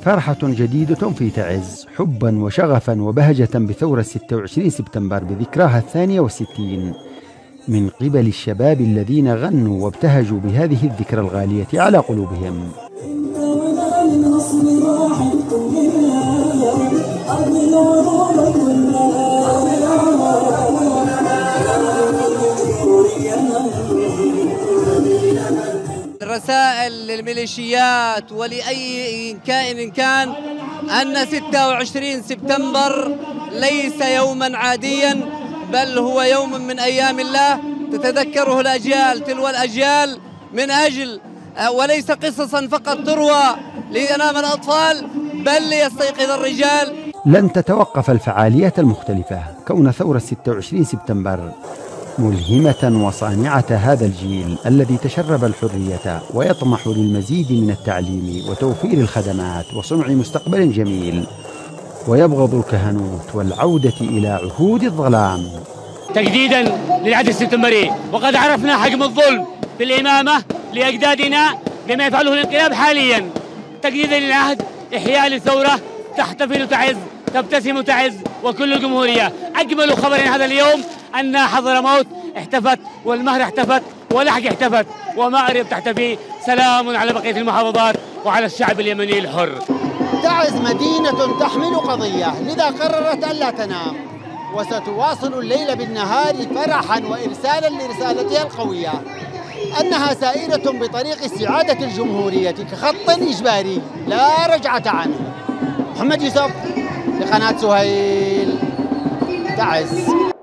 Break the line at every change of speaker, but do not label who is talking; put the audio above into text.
فرحة جديدة في تعز، حبا وشغفا وبهجة بثورة 26 سبتمبر بذكراها 62 من قبل الشباب الذين غنوا وابتهجوا بهذه الذكرى الغالية على قلوبهم.
الرسائل للميليشيات ولأي كائن كان أن 26 سبتمبر ليس يوما عاديا، بل هو يوم من أيام الله تتذكره الأجيال تلو الأجيال، من أجل وليس قصصا فقط تروى لينام الأطفال، بل ليستيقظ الرجال.
لن تتوقف الفعاليات المختلفة، كون ثورة 26 سبتمبر ملهمة وصانعة هذا الجيل الذي تشرب الحرية ويطمح للمزيد من التعليم وتوفير الخدمات وصنع مستقبل جميل، ويبغض الكهنوت والعودة إلى عهود الظلام.
تجديدا للعهد السبتمبري، وقد عرفنا حجم الظلم في الإمامة لأجدادنا بما يفعله الانقلاب حاليا. تجديدا للعهد، إحياء للثورة، تحتفل تعز، تبتسم تعز وكل الجمهورية. أجمل خبر هذا اليوم أن حضرموت احتفت، والمهر احتفت، ولحج احتفت، ومأرب تحتفي. سلام على بقية المحافظات وعلى الشعب اليمني الحر.
تعز مدينة تحمل قضية، لذا قررت ألا تنام، وستواصل الليل بالنهار فرحا وإرسالا لرسالتها القوية أنها سائرة بطريق استعادة الجمهورية كخط إجباري لا رجعة عنه. محمد يوسف لقناة سهيل، تعز.